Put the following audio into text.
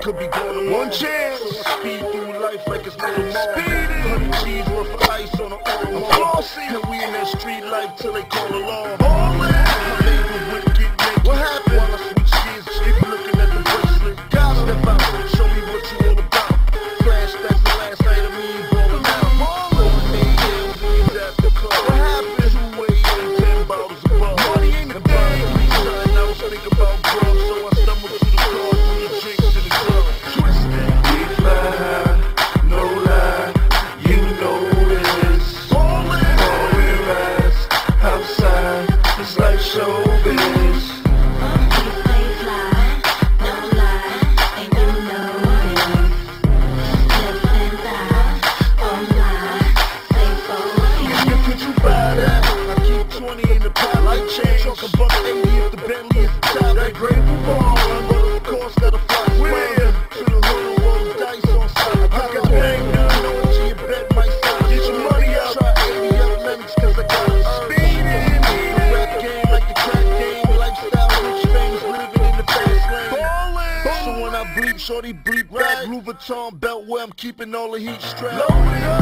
could be going one chance. So I speed through life like it's no tomorrow. 100 G's worth of ice on an Aurora. And we in that street life till they call alarm. Bowlin. My neighbor would get naked. What happened? While I switch gears, keep looking at the bracelet. God step out, show me what you all about. Flashbacks the last night of me ballin' out. Bowlin. Hills in these after club. What happened? 2 a.m. 10 bottles of bug. Money ain't a thing. I was thinking about drugs, so I stumbled to the car from the drinks to the club. Twisted. We fly, no lie, you know this. Bowlin. All we rise outside, it's like showbiz. We stay fly, no lie, and you know this. Lips and thighs, oh my, stay focused. Could you buy that? I keep 20 in the pot like change. Talk about 80 if the Bentley is the top. That grateful ball, but of course that'll fly well. To the hood, roll dice on side. I got bang now, know what you bet my side. Get your money out. Try 80 up limits cause I got a speeding. The rap game like the crack game. Lifestyle, rich things, living in the fast lane. So when I bleep, shorty bleep right. Louis Vuitton belt where I'm keeping all the heat strapped.